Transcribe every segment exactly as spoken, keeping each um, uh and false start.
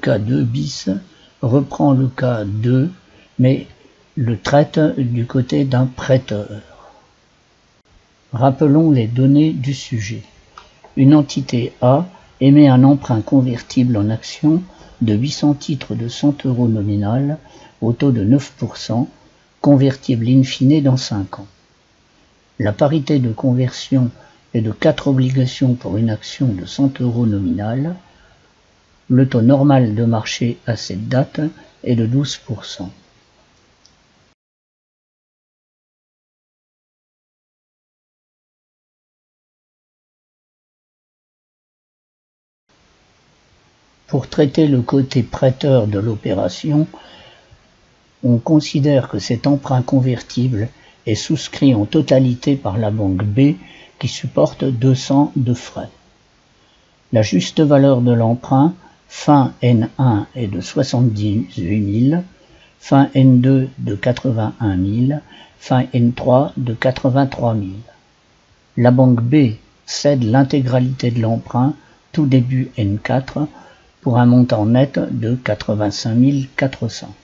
cas deux bis reprend le cas deux, mais le traite du côté d'un prêteur. Rappelons les données du sujet. Une entité A émet un emprunt convertible en actions de huit cents titres de cent euros nominal au taux de neuf pour cent, convertible in fine dans cinq ans. La parité de conversion est de quatre obligations pour une action de cent euros nominal. Le taux normal de marché à cette date est de douze pour cent. Pour traiter le côté prêteur de l'opération, on considère que cet emprunt convertible est souscrit en totalité par la banque B qui supporte deux cents de frais. La juste valeur de l'emprunt fin N un est de soixante-dix-huit mille, fin N deux de quatre-vingt-un mille, fin N trois de quatre-vingt-trois mille. La banque B cède l'intégralité de l'emprunt tout début N quatre pour un montant net de quatre-vingt-cinq mille quatre cents.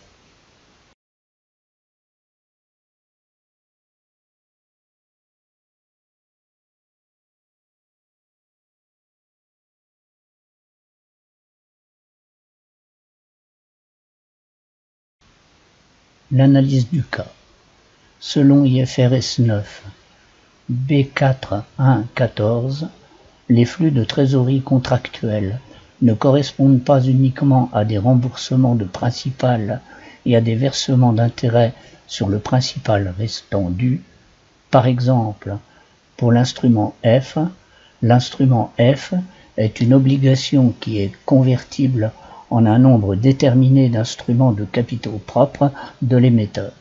L'analyse du cas. Selon I F R S neuf, B quatre un quatorze, les flux de trésorerie contractuels ne correspondent pas uniquement à des remboursements de principal et à des versements d'intérêts sur le principal restant dû. Par exemple, pour l'instrument F, l'instrument F est une obligation qui est convertible en un nombre déterminé d'instruments de capitaux propres de l'émetteur.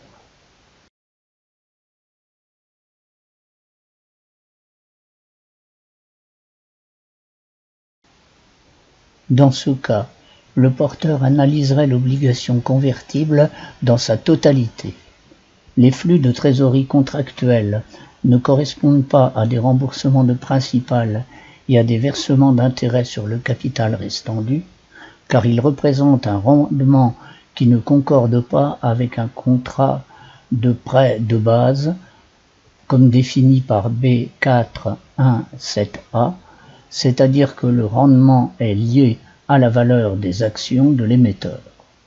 Dans ce cas, le porteur analyserait l'obligation convertible dans sa totalité. Les flux de trésorerie contractuels ne correspondent pas à des remboursements de principal et à des versements d'intérêts sur le capital restant dû, car ils représentent un rendement qui ne concorde pas avec un contrat de prêt de base, comme défini par B quatre un sept A, c'est-à-dire que le rendement est lié à la valeur des actions de l'émetteur.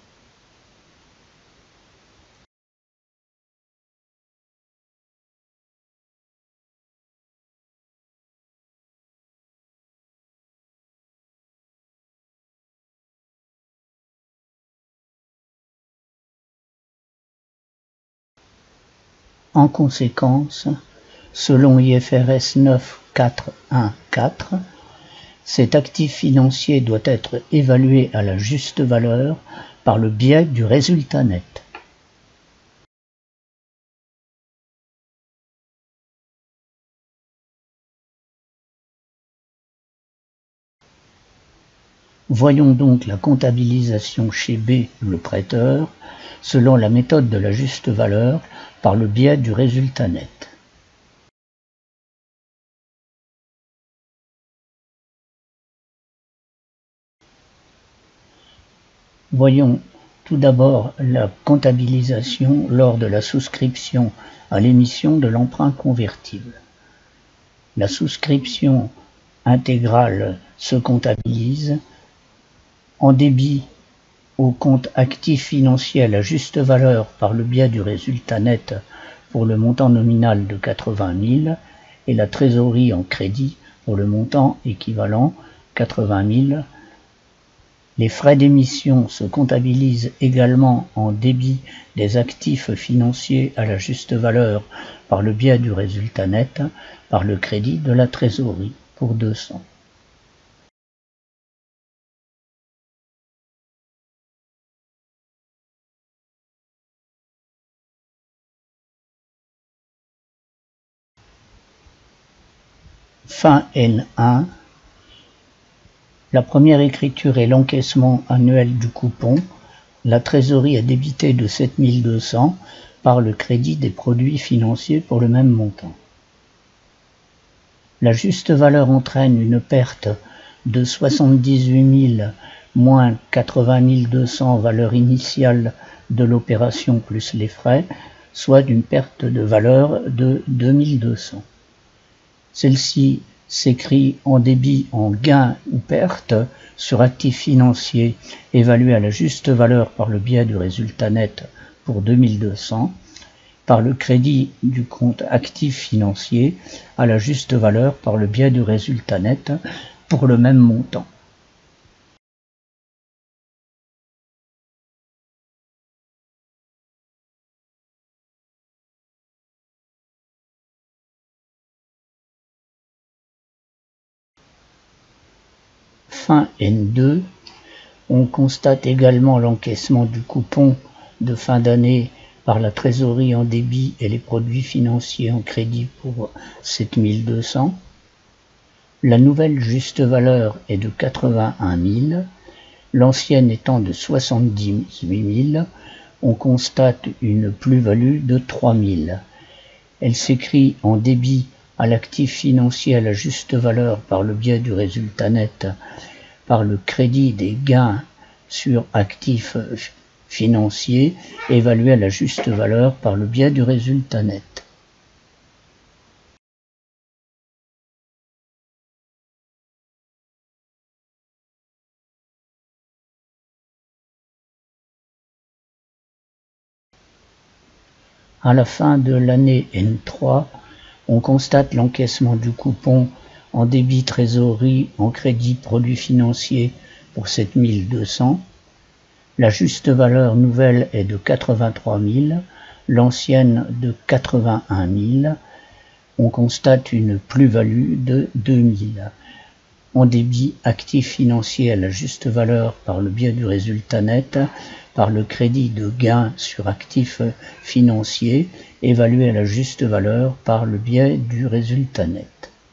En conséquence, selon I F R S neuf quatre un quatre, cet actif financier doit être évalué à la juste valeur par le biais du résultat net. Voyons donc la comptabilisation chez B, le prêteur, selon la méthode de la juste valeur par le biais du résultat net. Voyons tout d'abord la comptabilisation lors de la souscription à l'émission de l'emprunt convertible. La souscription intégrale se comptabilise en débit au compte actif financier à la juste valeur par le biais du résultat net pour le montant nominal de quatre-vingt mille et la trésorerie en crédit pour le montant équivalent quatre-vingt mille. Les frais d'émission se comptabilisent également en débit des actifs financiers à la juste valeur par le biais du résultat net par le crédit de la trésorerie pour deux cents. Fin N un. La première écriture est l'encaissement annuel du coupon. La trésorerie est débitée de sept mille deux cents par le crédit des produits financiers pour le même montant. La juste valeur entraîne une perte de soixante-dix-huit mille moins quatre-vingt mille deux cents valeur initiale de l'opération plus les frais, soit d'une perte de valeur de deux mille deux cents. Celle-ci s'écrit en débit en gain ou perte sur actifs financiers évalués à la juste valeur par le biais du résultat net pour deux mille deux cents, par le crédit du compte actif financier à la juste valeur par le biais du résultat net pour le même montant. Fin N deux, on constate également l'encaissement du coupon de fin d'année par la trésorerie en débit et les produits financiers en crédit pour sept mille deux cents. La nouvelle juste valeur est de quatre-vingt-un mille, l'ancienne étant de soixante-dix-huit mille, on constate une plus-value de trois mille. Elle s'écrit en débit à l'actif financier à la juste valeur par le biais du résultat net, par le crédit des gains sur actifs financiers évalués à la juste valeur par le biais du résultat net. À la fin de l'année N trois, on constate l'encaissement du coupon en débit trésorerie en crédit produits financiers pour sept mille deux cents. La juste valeur nouvelle est de quatre-vingt-trois mille, l'ancienne de quatre-vingt-un mille. On constate une plus-value de deux mille. En débit actif financier à la juste valeur par le biais du résultat net, par le crédit de gains sur actifs financiers évalué à la juste valeur par le biais du résultat net.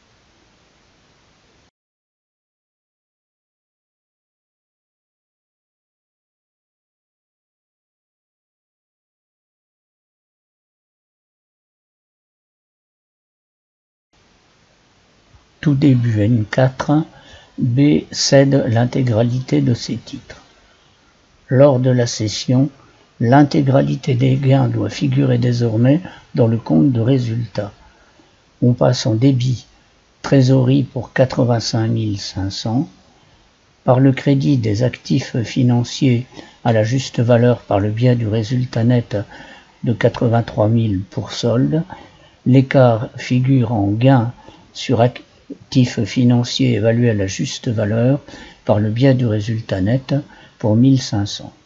Tout début N quatre, B cède l'intégralité de ses titres. Lors de la cession, l'intégralité des gains doit figurer désormais dans le compte de résultat. On passe en débit trésorerie pour quatre-vingt-cinq mille cinq cents, par le crédit des actifs financiers à la juste valeur par le biais du résultat net de quatre-vingt-trois mille pour solde, l'écart figure en gain sur actifs financiers évalués à la juste valeur par le biais du résultat net pour mille cinq cents.